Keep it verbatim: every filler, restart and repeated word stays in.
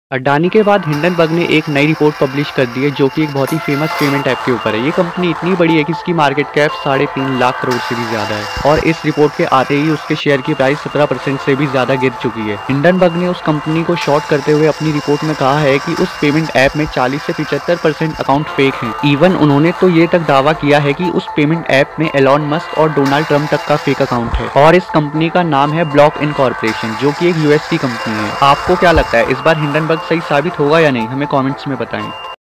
अडानी के बाद हिंडनबर्ग ने एक नई रिपोर्ट पब्लिश कर दी है जो कि एक बहुत ही फेमस पेमेंट ऐप के ऊपर है। ये कंपनी इतनी बड़ी है कि इसकी मार्केट कैप साढ़े तीन लाख करोड़ से भी ज्यादा है और इस रिपोर्ट के आते ही उसके शेयर की प्राइस सत्रह परसेंट से भी ज्यादा गिर चुकी है। हिंडनबर्ग ने उस कंपनी को शॉर्ट करते हुए अपनी रिपोर्ट में कहा है कि उस पेमेंट ऐप में चालीस से पिछहत्तर परसेंट अकाउंट फेक हैं। इवन उन्होंने तो ये तक दावा किया है कि उस पेमेंट ऐप में एलॉन मस्क और डोनाल्ड ट्रंप तक का फेक अकाउंट है और इस कंपनी का नाम है ब्लॉक इनकॉर्पोरेशन, जो कि एक यूएस की कंपनी है। आपको क्या लगता है, इस बार हिंडनबर्ग सही साबित होगा या नहीं? हमें कमेंट्स में बताएं।